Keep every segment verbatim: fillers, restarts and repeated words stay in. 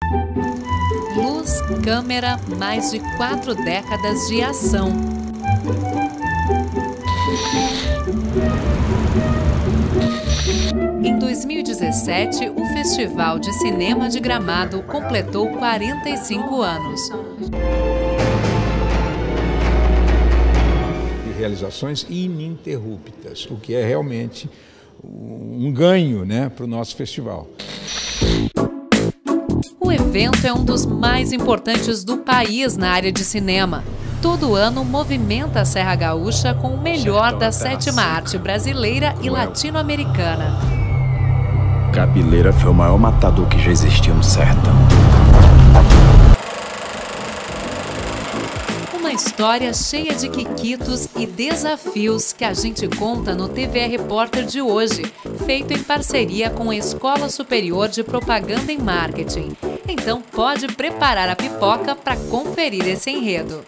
Luz, câmera, mais de quatro décadas de ação. Em dois mil e dezessete, o Festival de Cinema de Gramado completou quarenta e cinco anos. Realizações ininterruptas, o que é realmente um ganho, né, para o nosso festival. O evento é um dos mais importantes do país na área de cinema. Todo ano movimenta a Serra Gaúcha com o melhor da sétima arte brasileira e latino-americana. Cabeleira foi o maior matador que já existiu no sertão. Uma história cheia de quiquitos e desafios que a gente conta no T V Repórter de hoje, feito em parceria com a Escola Superior de Propaganda e Marketing. Então pode preparar a pipoca para conferir esse enredo.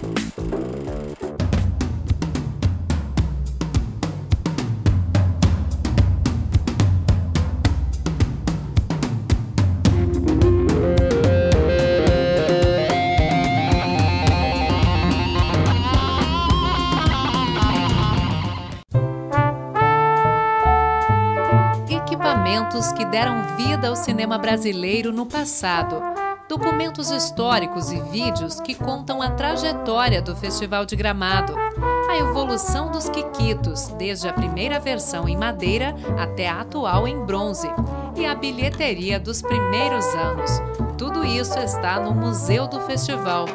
Equipamentos que deram vida ao cinema brasileiro no passado. Documentos históricos e vídeos que contam a trajetória do Festival de Gramado. A evolução dos quiquitos, desde a primeira versão em madeira até a atual em bronze. E a bilheteria dos primeiros anos. Tudo isso está no Museu do Festival.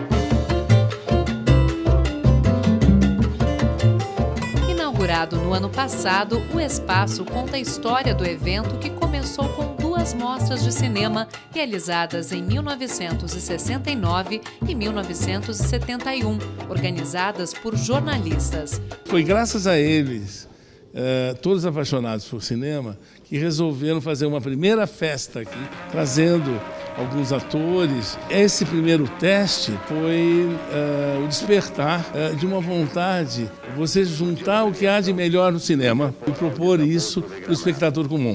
Inaugurado no ano passado, o espaço conta a história do evento que começou com duas mostras de cinema realizadas em mil novecentos e sessenta e nove e mil novecentos e setenta e um, organizadas por jornalistas. Foi graças a eles, uh, todos apaixonados por cinema, que resolveram fazer uma primeira festa aqui, trazendo alguns atores. Esse primeiro teste foi uh, o despertar uh, de uma vontade, você juntar o que há de melhor no cinema e propor isso para o espectador comum.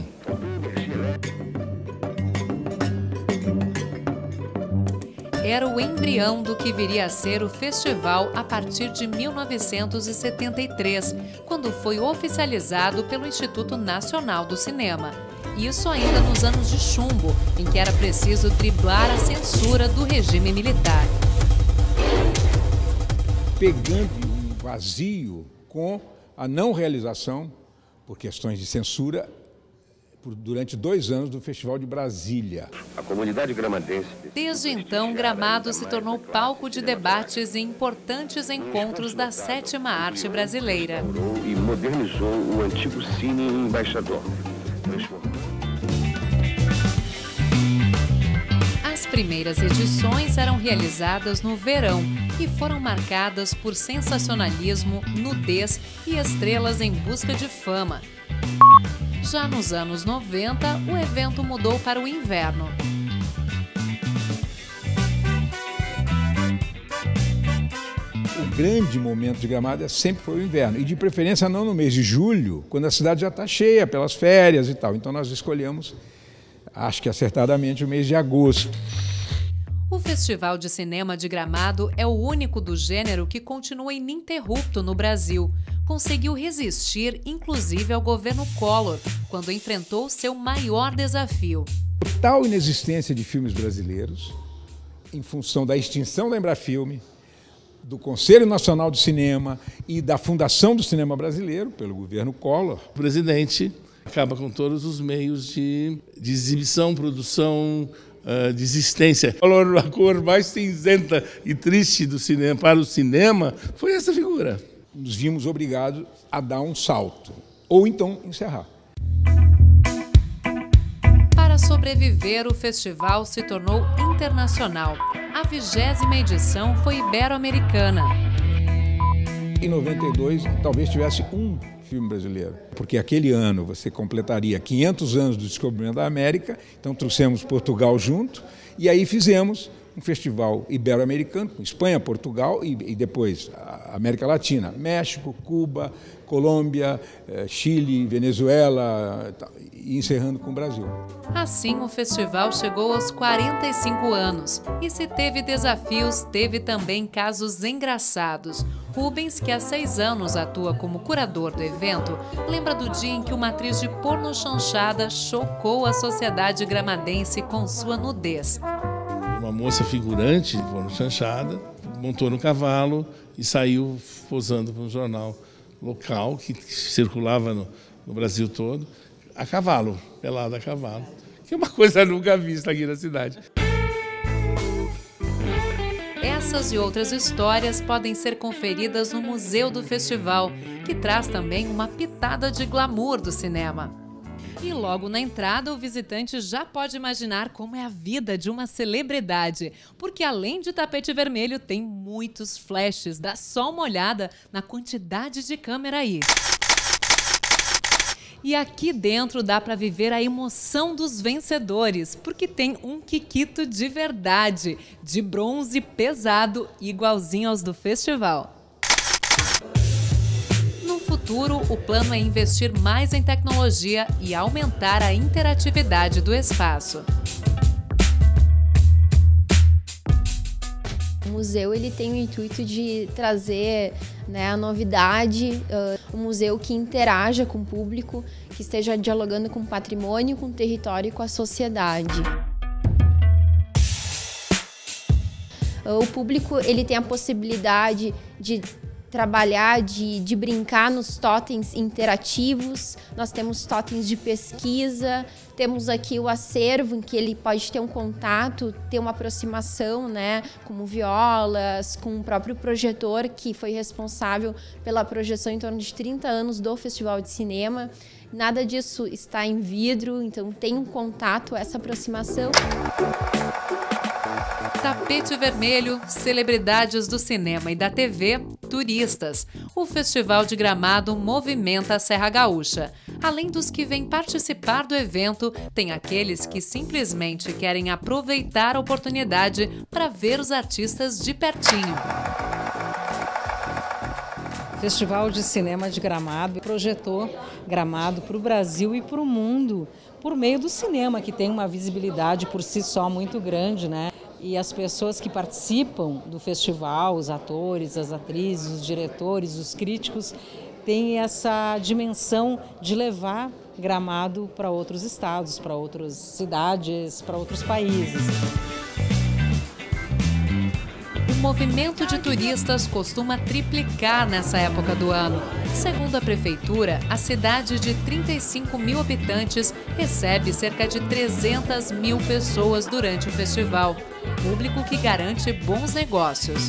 Era o embrião do que viria a ser o festival a partir de mil novecentos e setenta e três, quando foi oficializado pelo Instituto Nacional do Cinema. Isso ainda nos anos de chumbo, em que era preciso driblar a censura do regime militar. Pegando um vazio com a não realização, por questões de censura, por, durante dois anos do Festival de Brasília. A comunidade gramadense... Desde então, Gramado se tornou palco de debates e importantes encontros da sétima arte brasileira. E modernizou o antigo Cine Embaixador. As primeiras edições eram realizadas no verão e foram marcadas por sensacionalismo, nudez e estrelas em busca de fama. Já nos anos noventa, o evento mudou para o inverno. O grande momento de Gramado sempre foi o inverno, e de preferência não no mês de julho, quando a cidade já está cheia pelas férias e tal. Então nós escolhemos, acho que acertadamente, o mês de agosto. O Festival de Cinema de Gramado é o único do gênero que continua ininterrupto no Brasil. Conseguiu resistir, inclusive, ao governo Collor, quando enfrentou seu maior desafio. Total inexistência de filmes brasileiros, em função da extinção da Embrafilme, do Conselho Nacional de Cinema e da Fundação do Cinema Brasileiro, pelo governo Collor. O presidente acaba com todos os meios de, de exibição, produção, uh, de existência. A cor mais cinzenta e triste do cinema, para o cinema foi essa figura. Nos vimos obrigados a dar um salto, ou então encerrar. Para sobreviver, o festival se tornou internacional. A vigésima edição foi ibero-americana. Em noventa e dois, talvez tivesse um filme brasileiro, porque aquele ano você completaria quinhentos anos do descobrimento da América, então trouxemos Portugal junto, e aí fizemos um festival ibero-americano, com Espanha, Portugal e, e depois a América Latina, México, Cuba, Colômbia, Chile, Venezuela, e encerrando com o Brasil. Assim, o festival chegou aos quarenta e cinco anos. E se teve desafios, teve também casos engraçados. Rubens, que há seis anos atua como curador do evento, lembra do dia em que uma atriz de porno chanchada chocou a sociedade gramadense com sua nudez. Uma moça figurante de porno chanchada montou no cavalo e saiu posando para um jornal local que circulava no, no Brasil todo, a cavalo, pelada a cavalo, que é uma coisa nunca vista aqui na cidade. Essas e outras histórias podem ser conferidas no Museu do Festival, que traz também uma pitada de glamour do cinema. E logo na entrada, o visitante já pode imaginar como é a vida de uma celebridade, porque além de tapete vermelho, tem muitos flashes. Dá só uma olhada na quantidade de câmera aí. E aqui dentro dá para viver a emoção dos vencedores, porque tem um Kikito de verdade, de bronze pesado, igualzinho aos do festival. No futuro, o plano é investir mais em tecnologia e aumentar a interatividade do espaço. O museu ele tem o intuito de trazer, né, a novidade, uh, um museu que interaja com o público, que esteja dialogando com o patrimônio, com o território e com a sociedade. Uh, o público ele tem a possibilidade de trabalhar, de, de brincar nos totens interativos. Nós temos totens de pesquisa, temos aqui o acervo em que ele pode ter um contato, ter uma aproximação, né, como violas, com o próprio projetor que foi responsável pela projeção em torno de trinta anos do Festival de Cinema. Nada disso está em vidro, então tem um contato, essa aproximação. Tapete vermelho, celebridades do cinema e da T V, turistas. O Festival de Gramado movimenta a Serra Gaúcha. Além dos que vêm participar do evento, tem aqueles que simplesmente querem aproveitar a oportunidade para ver os artistas de pertinho. O Festival de Cinema de Gramado projetou Gramado para o Brasil e para o mundo por meio do cinema, que tem uma visibilidade por si só muito grande, né? E as pessoas que participam do festival, os atores, as atrizes, os diretores, os críticos, têm essa dimensão de levar Gramado para outros estados, para outras cidades, para outros países. O movimento de turistas costuma triplicar nessa época do ano. Segundo a prefeitura, a cidade de trinta e cinco mil habitantes recebe cerca de trezentas mil pessoas durante o festival, público que garante bons negócios.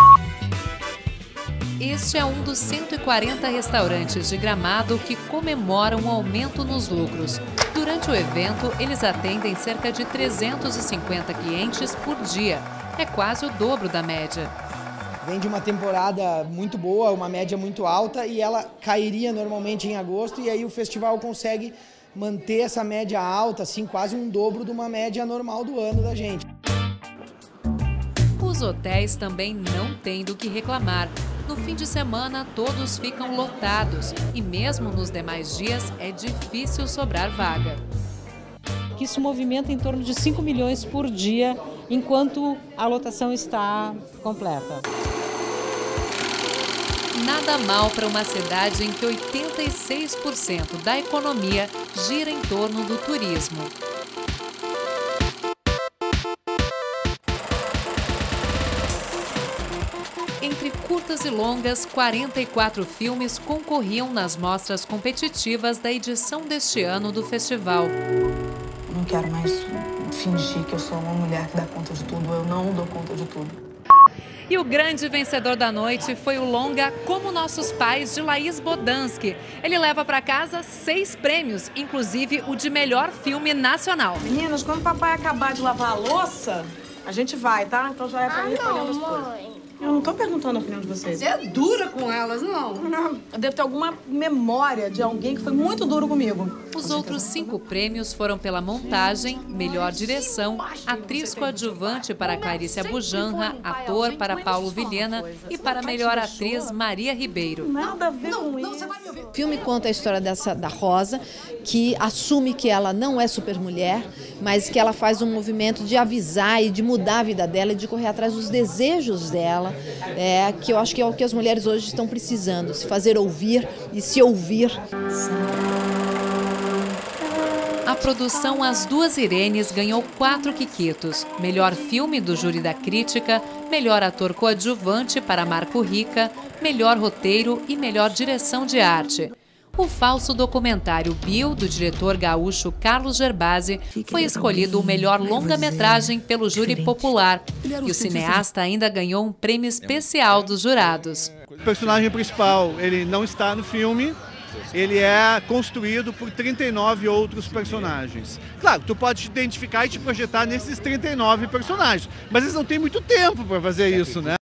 Este é um dos cento e quarenta restaurantes de Gramado que comemoram o aumento nos lucros. Durante o evento, eles atendem cerca de trezentos e cinquenta clientes por dia. É quase o dobro da média. Vem de uma temporada muito boa, uma média muito alta, e ela cairia normalmente em agosto, e aí o festival consegue manter essa média alta, assim, quase um dobro de uma média normal do ano da gente. Os hotéis também não têm do que reclamar. No fim de semana, todos ficam lotados e mesmo nos demais dias é difícil sobrar vaga. Isso movimenta em torno de cinco milhões por dia, enquanto a lotação está completa. Nada mal para uma cidade em que oitenta e seis por cento da economia gira em torno do turismo. Entre curtas e longas, quarenta e quatro filmes concorriam nas mostras competitivas da edição deste ano do festival. Não quero mais fingir que eu sou uma mulher que dá conta de tudo. Eu não dou conta de tudo. E o grande vencedor da noite foi o longa Como Nossos Pais, de Laís Bodansky. Ele leva para casa seis prêmios, inclusive o de melhor filme nacional. Meninas, quando o papai acabar de lavar a louça, a gente vai, tá? Então já é pra ir recolhendo as coisas. Eu não tô perguntando a opinião de vocês. Você é dura com elas, não? Não. Eu devo ter alguma memória de alguém que foi muito duro comigo. Os outros cinco prêmios foram pela montagem, melhor direção, atriz coadjuvante para Clarice Abujanra, ator para Paulo Vilhena e para melhor atriz Maria Ribeiro. Nada a ver com isso. O filme conta a história dessa, da Rosa, que assume que ela não é supermulher, mas que ela faz um movimento de avisar e de mudar a vida dela e de correr atrás dos desejos dela, é, que eu acho que é o que as mulheres hoje estão precisando, se fazer ouvir e se ouvir. A produção As Duas Irenes ganhou quatro quiquitos. Melhor filme do júri da crítica, melhor ator coadjuvante para Marco Rica, melhor roteiro e melhor direção de arte. O falso documentário Bill, do diretor gaúcho Carlos Gerbasi, foi escolhido o melhor longa-metragem pelo júri popular. E o cineasta ainda ganhou um prêmio especial dos jurados. O personagem principal, ele não está no filme, ele é construído por trinta e nove outros personagens. Claro, tu pode te identificar e te projetar nesses trinta e nove personagens, mas eles não têm muito tempo para fazer isso, né?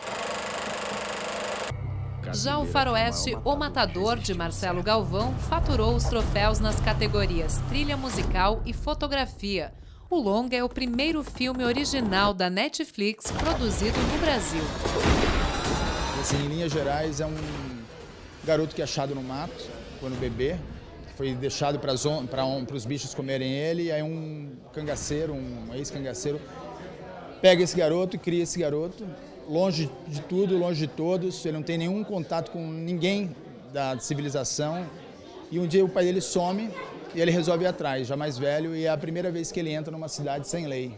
Já o faroeste O Matador, de Marcelo Galvão, faturou os troféus nas categorias Trilha Musical e Fotografia. O longa é o primeiro filme original da Netflix produzido no Brasil. Assim, em linhas gerais, é um garoto que é achado no mato, quando bebê, que foi deixado para os bichos comerem ele, e aí um cangaceiro, um ex-cangaceiro, pega esse garoto e cria esse garoto, longe de tudo, longe de todos, ele não tem nenhum contato com ninguém da civilização, e um dia o pai dele some e ele resolve ir atrás, já mais velho, e é a primeira vez que ele entra numa cidade sem lei.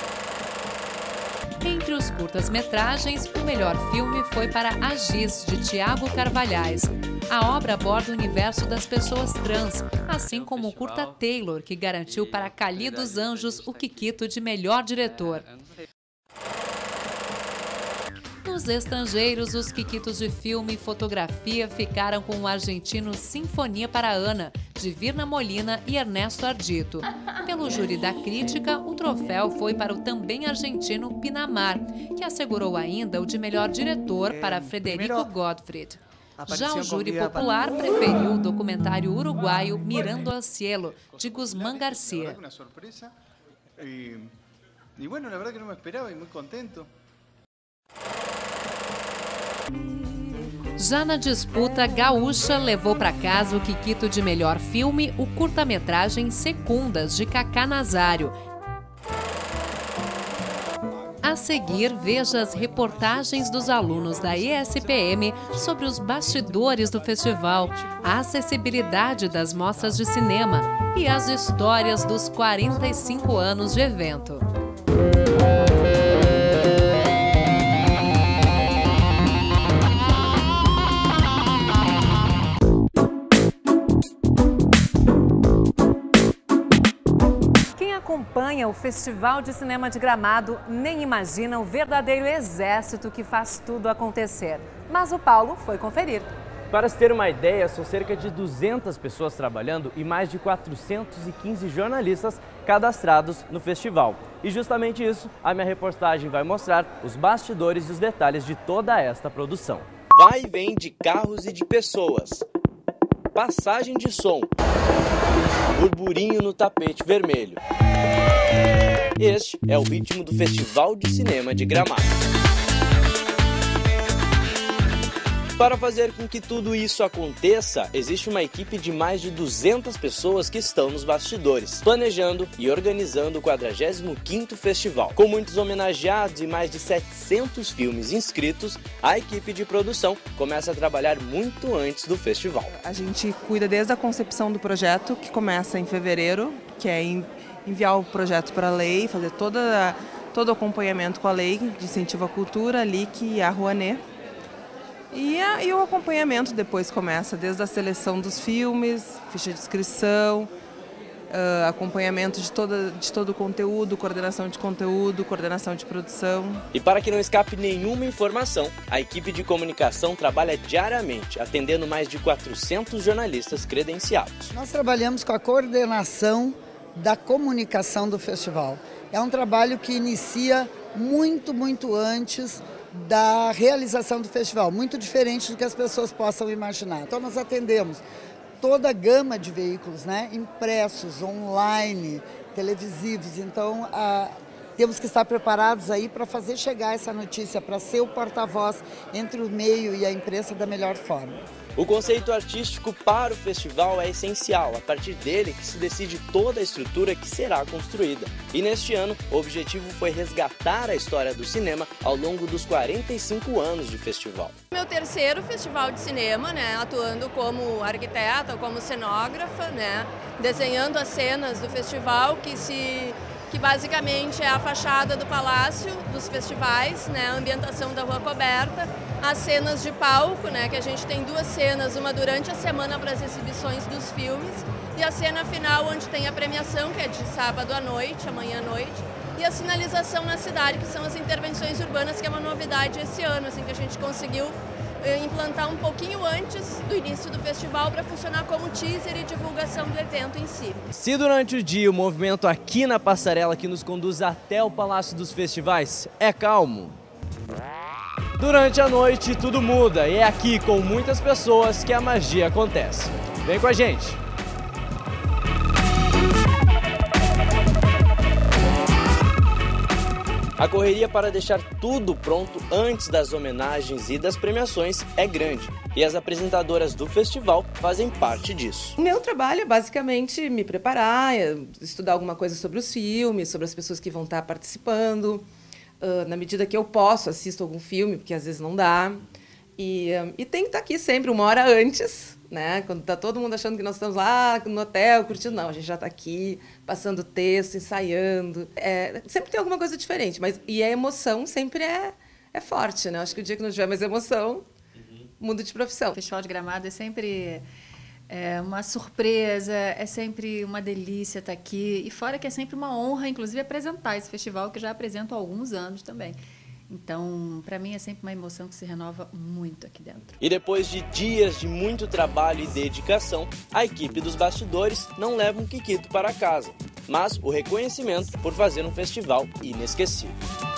Entre os curtas-metragens, o melhor filme foi para A Giz, de Tiago Carvalhais. A obra aborda o universo das pessoas trans, assim como o curta Taylor, que garantiu para Cali dos Anjos o quiquito de melhor diretor. Nos estrangeiros, os quiquitos de filme e fotografia ficaram com o argentino Sinfonia para Ana, de Virna Molina e Ernesto Ardito. Pelo júri da crítica, o troféu foi para o também argentino Pinamar, que assegurou ainda o de melhor diretor para Frederico Gottfried. Já o júri popular preferiu o documentário uruguaio Mirando al Cielo, de Guzmán Garcia. E bueno, na verdade que não me esperava e muito contento. Já na disputa, Gaúcha levou para casa o quiquito de melhor filme, o curta-metragem Secundas, de Cacá Nazário. A seguir, veja as reportagens dos alunos da E S P M sobre os bastidores do festival, a acessibilidade das mostras de cinema e as histórias dos quarenta e cinco anos de evento. Acompanha o Festival de Cinema de Gramado, nem imagina o verdadeiro exército que faz tudo acontecer. Mas o Paulo foi conferir. Para se ter uma ideia, são cerca de duzentas pessoas trabalhando e mais de quatrocentos e quinze jornalistas cadastrados no festival. E justamente isso, a minha reportagem vai mostrar os bastidores e os detalhes de toda esta produção. Vai e vem de carros e de pessoas. Passagem de som. Burburinho no tapete vermelho. Este é o ritmo do Festival de Cinema de Gramado. Para fazer com que tudo isso aconteça, existe uma equipe de mais de duzentas pessoas que estão nos bastidores, planejando e organizando o quadragésimo quinto festival. Com muitos homenageados e mais de setecentos filmes inscritos, a equipe de produção começa a trabalhar muito antes do festival. A gente cuida desde a concepção do projeto, que começa em fevereiro, que é enviar o projeto para a lei, fazer toda, todo o acompanhamento com a lei de incentivo à cultura, a L I C e a Rouanet. E, a, e o acompanhamento depois começa, desde a seleção dos filmes, ficha de inscrição, uh, acompanhamento de, toda, de todo o conteúdo, coordenação de conteúdo, coordenação de produção. E para que não escape nenhuma informação, a equipe de comunicação trabalha diariamente, atendendo mais de quatrocentos jornalistas credenciados. Nós trabalhamos com a coordenação da comunicação do festival. É um trabalho que inicia muito, muito antes da realização do festival, muito diferente do que as pessoas possam imaginar. Então nós atendemos toda a gama de veículos, né? Impressos, online, televisivos, então a, temos que estar preparados aí para fazer chegar essa notícia, para ser o porta-voz entre o meio e a imprensa da melhor forma. O conceito artístico para o festival é essencial, a partir dele que se decide toda a estrutura que será construída. E neste ano, o objetivo foi resgatar a história do cinema ao longo dos quarenta e cinco anos de festival. Meu terceiro festival de cinema, né, atuando como arquiteta, como cenógrafa, né, desenhando as cenas do festival que se que basicamente é a fachada do palácio, dos festivais, né, a ambientação da Rua Coberta, as cenas de palco, né, que a gente tem duas cenas, uma durante a semana para as exibições dos filmes e a cena final onde tem a premiação, que é de sábado à noite, amanhã à noite, e a sinalização na cidade, que são as intervenções urbanas, que é uma novidade esse ano, assim, que a gente conseguiu implantar um pouquinho antes do início do festival para funcionar como teaser e divulgação do evento em si. Se durante o dia o movimento aqui na passarela que nos conduz até o Palácio dos Festivais é calmo, durante a noite tudo muda e é aqui com muitas pessoas que a magia acontece. Vem com a gente! A correria para deixar tudo pronto antes das homenagens e das premiações é grande, e as apresentadoras do festival fazem parte disso. O meu trabalho é basicamente me preparar, estudar alguma coisa sobre os filmes, sobre as pessoas que vão estar participando. Uh, na medida que eu posso, assisto algum filme, porque às vezes não dá. E, um, e tem que estar aqui sempre uma hora antes, né? Quando está todo mundo achando que nós estamos lá no hotel, curtindo. Não, a gente já está aqui, passando texto, ensaiando. É, sempre tem alguma coisa diferente, mas e a emoção sempre é, é forte, né? Acho que o dia que não tiver mais emoção, uhum. muda de profissão. O Festival de Gramado é sempre é, uma surpresa, é sempre uma delícia estar aqui. E fora que é sempre uma honra, inclusive, apresentar esse festival, que eu já apresento há alguns anos também. Então, para mim, é sempre uma emoção que se renova muito aqui dentro. E depois de dias de muito trabalho e dedicação, a equipe dos bastidores não leva um quiquito para casa, mas o reconhecimento por fazer um festival inesquecível.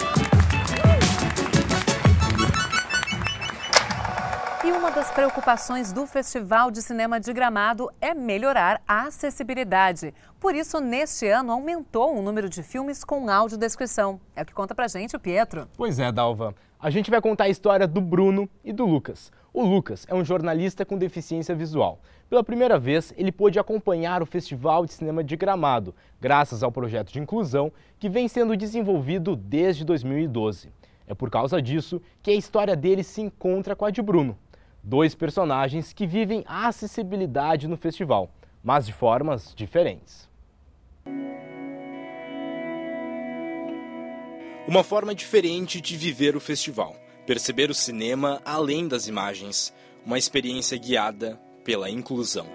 E uma das preocupações do Festival de Cinema de Gramado é melhorar a acessibilidade. Por isso, neste ano, aumentou o número de filmes com audiodescrição. É o que conta pra gente o Pietro. Pois é, Dalva. A gente vai contar a história do Bruno e do Lucas. O Lucas é um jornalista com deficiência visual. Pela primeira vez, ele pôde acompanhar o Festival de Cinema de Gramado, graças ao projeto de inclusão que vem sendo desenvolvido desde dois mil e doze. É por causa disso que a história dele se encontra com a de Bruno. Dois personagens que vivem a acessibilidade no festival, mas de formas diferentes. Uma forma diferente de viver o festival. Perceber o cinema além das imagens. Uma experiência guiada pela inclusão.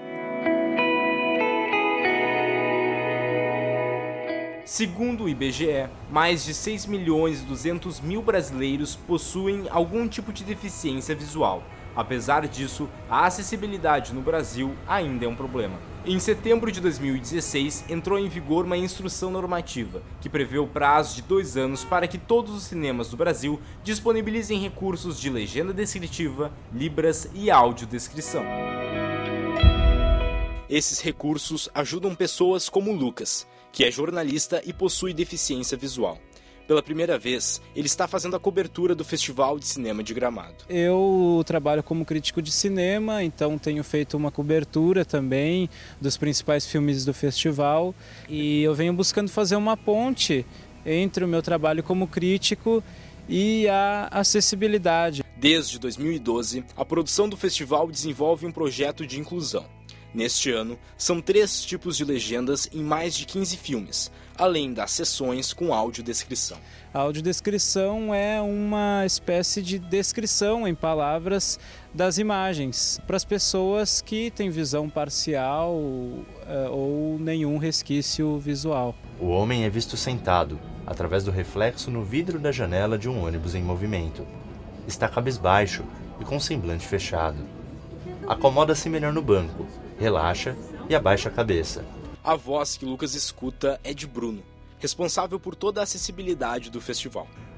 Segundo o I B G E, mais de seis milhões e duzentos mil brasileiros possuem algum tipo de deficiência visual. Apesar disso, a acessibilidade no Brasil ainda é um problema. Em setembro de dois mil e dezesseis, entrou em vigor uma instrução normativa, que prevê o prazo de dois anos para que todos os cinemas do Brasil disponibilizem recursos de legenda descritiva, libras e audiodescrição. Esses recursos ajudam pessoas como o Lucas, que é jornalista e possui deficiência visual. Pela primeira vez, ele está fazendo a cobertura do Festival de Cinema de Gramado. Eu trabalho como crítico de cinema, então tenho feito uma cobertura também dos principais filmes do festival e eu venho buscando fazer uma ponte entre o meu trabalho como crítico e a acessibilidade. Desde dois mil e doze, a produção do festival desenvolve um projeto de inclusão. Neste ano, são três tipos de legendas em mais de quinze filmes, além das sessões com audiodescrição. A audiodescrição é uma espécie de descrição em palavras das imagens para as pessoas que têm visão parcial ou nenhum resquício visual. O homem é visto sentado, através do reflexo no vidro da janela de um ônibus em movimento. Está cabisbaixo e com semblante fechado. Acomoda-se melhor no banco, relaxa e abaixa a cabeça. A voz que Lucas escuta é de Bruno, responsável por toda a acessibilidade do festival.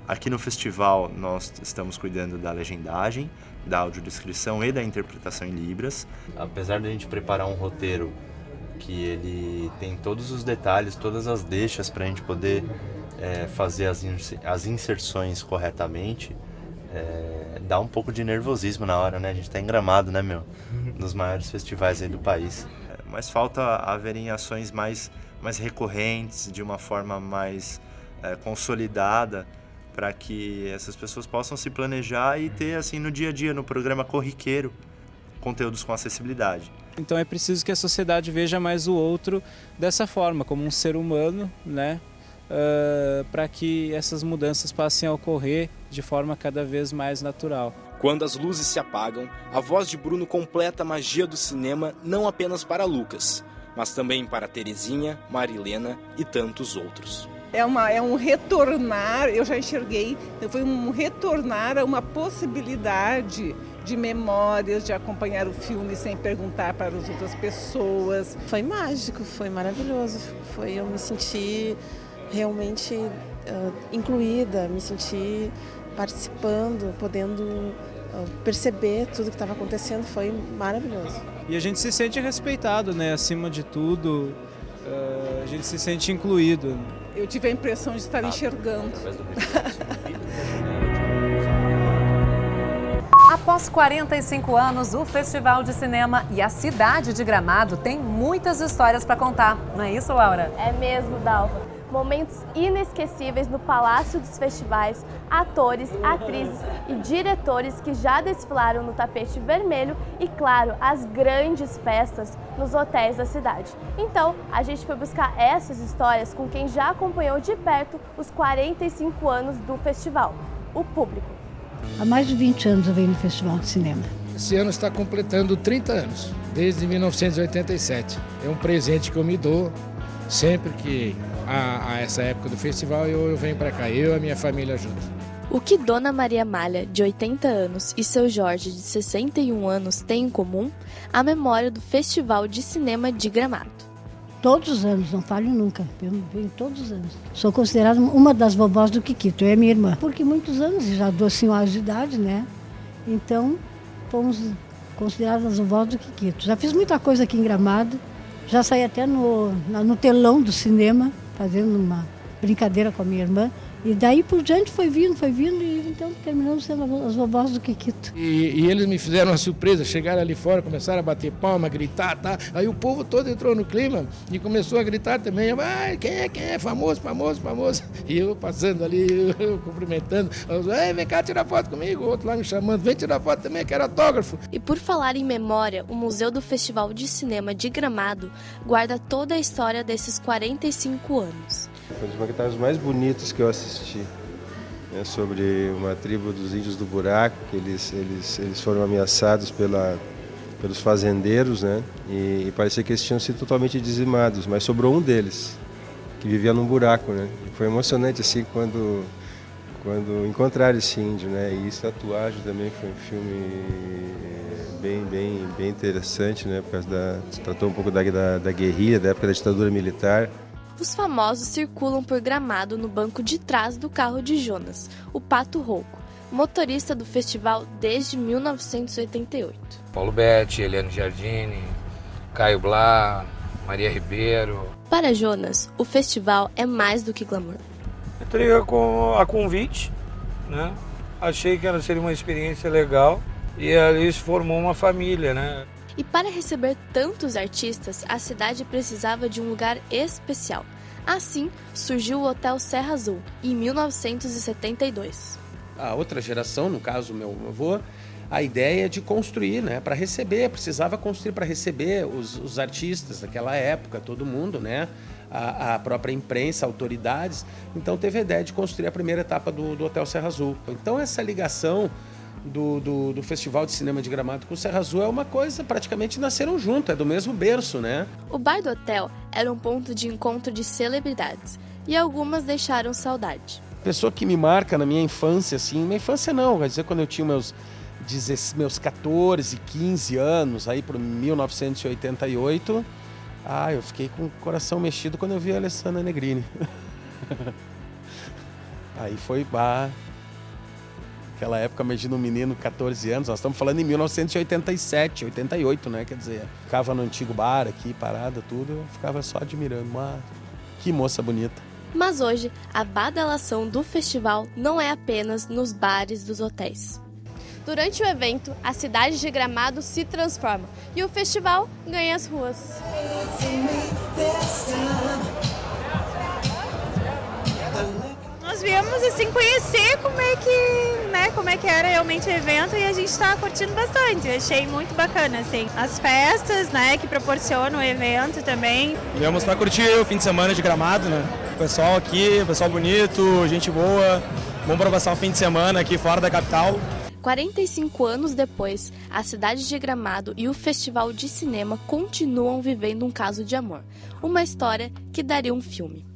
Aqui no festival nós estamos cuidando da legendagem, da audiodescrição e da interpretação em Libras. Apesar de a gente preparar um roteiro que ele tem todos os detalhes, todas as deixas para a gente poder é, fazer as, as inserções corretamente, é, dá um pouco de nervosismo na hora, né? A gente tá em Gramado, né, meu? Nos maiores festivais aí do país. É, mas falta haverem ações mais, mais recorrentes, de uma forma mais é, consolidada, para que essas pessoas possam se planejar e ter, assim, no dia a dia, no programa corriqueiro, conteúdos com acessibilidade. Então é preciso que a sociedade veja mais o outro dessa forma, como um ser humano, né? Uh, para que essas mudanças passem a ocorrer de forma cada vez mais natural. Quando as luzes se apagam, a voz de Bruno completa a magia do cinema não apenas para Lucas, mas também para Terezinha, Marilena e tantos outros. É, uma, é um retornar, eu já enxerguei, foi um retornar a uma possibilidade de memórias, de acompanhar o filme sem perguntar para as outras pessoas. Foi mágico, foi maravilhoso, foi, eu me senti realmente uh, incluída, me senti participando, podendo uh, perceber tudo que estava acontecendo, foi maravilhoso. E a gente se sente respeitado, né? Acima de tudo, uh, a gente se sente incluído. Eu tive a impressão de estar enxergando. Após quarenta e cinco anos, o Festival de Cinema e a cidade de Gramado tem muitas histórias para contar. Não é isso, Laura? É mesmo, Dalva. Momentos inesquecíveis no Palácio dos Festivais, atores, atrizes e diretores que já desfilaram no tapete vermelho e, claro, as grandes festas nos hotéis da cidade. Então, a gente foi buscar essas histórias com quem já acompanhou de perto os quarenta e cinco anos do festival, o público. Há mais de vinte anos eu venho no Festival de Cinema. Esse ano está completando trinta anos, desde mil novecentos e oitenta e sete. É um presente que eu me dou sempre que a, a essa época do festival eu, eu venho para cá, eu e a minha família junto. O que Dona Maria Malha, de oitenta anos, e seu Jorge, de sessenta e um anos, têm em comum? A memória do Festival de Cinema de Gramado. Todos os anos, não falho nunca, eu venho todos os anos. Sou considerada uma das vovós do Kikito, eu e minha irmã. Porque muitos anos, já dou senhoras de idade, né? Então, fomos consideradas as vovós do Kikito. Já fiz muita coisa aqui em Gramado, já saí até no, no telão do cinema, fazendo uma brincadeira com a minha irmã. E daí por diante foi vindo, foi vindo, e então terminamos sendo as vovós do Kikito. E, e eles me fizeram uma surpresa, chegaram ali fora, começaram a bater palma, a gritar, tá? Aí o povo todo entrou no clima e começou a gritar também, ah, quem é, quem é, famoso, famoso, famoso. E eu passando ali, eu cumprimentando, eu, vem cá tirar foto comigo, o outro lá me chamando, vem tirar foto também, quero autógrafo. E por falar em memória, o Museu do Festival de Cinema de Gramado guarda toda a história desses quarenta e cinco anos. Foi um dos documentários mais bonitos que eu assisti, né, sobre uma tribo dos índios do buraco, que eles, eles, eles foram ameaçados pela, pelos fazendeiros, né, e, e parecia que eles tinham sido totalmente dizimados, mas sobrou um deles, que vivia num buraco, né, e foi emocionante assim quando, quando encontraram esse índio, né, e essa tatuagem também foi um filme bem, bem, bem interessante, né, por causa da, se tratou um pouco da, da, da guerrilha, da época da ditadura militar. Os famosos circulam por Gramado no banco de trás do carro de Jonas, o Pato Rouco, motorista do festival desde mil novecentos e oitenta e oito. Paulo Betti, Eliane Giardini, Caio Blá, Maria Ribeiro. Para Jonas, o festival é mais do que glamour. Eu entrei com a convite, né? Achei que ela seria uma experiência legal e ali se formou uma família, né? E para receber tantos artistas, a cidade precisava de um lugar especial. Assim, surgiu o Hotel Serra Azul, em mil novecentos e setenta e dois. A outra geração, no caso o meu avô, a ideia de construir, né, para receber, precisava construir para receber os, os artistas daquela época, todo mundo, né, a, a própria imprensa, autoridades. Então teve a ideia de construir a primeira etapa do, do Hotel Serra Azul. Então essa ligação Do, do, do Festival de Cinema de Gramado com o Serra Azul é uma coisa, praticamente nasceram junto, é do mesmo berço, né? O bar do hotel era um ponto de encontro de celebridades e algumas deixaram saudade. Pessoa que me marca na minha infância, assim, minha infância não, quer dizer, quando eu tinha meus, meus catorze, quinze anos, aí para mil novecentos e oitenta e oito, ah, eu fiquei com o coração mexido quando eu vi a Alessandra Negrini. Aí foi, bah, aquela época, imagina um menino, quatorze anos, nós estamos falando em mil novecentos e oitenta e sete, oitenta e oito, né? Quer dizer, ficava no antigo bar aqui, parada, tudo, eu ficava só admirando, ah, que moça bonita. Mas hoje, a badalação do festival não é apenas nos bares dos hotéis. Durante o evento, a cidade de Gramado se transforma e o festival ganha as ruas. Nós viemos assim conhecer como é que, né, como é que era realmente o evento e a gente está curtindo bastante. Eu achei muito bacana assim. As festas, né, que proporcionam o evento também. Viemos para curtir o fim de semana de Gramado, né? O pessoal aqui, pessoal bonito, gente boa. Bom para passar um fim de semana aqui fora da capital. quarenta e cinco anos depois, a cidade de Gramado e o Festival de Cinema continuam vivendo um caso de amor. Uma história que daria um filme.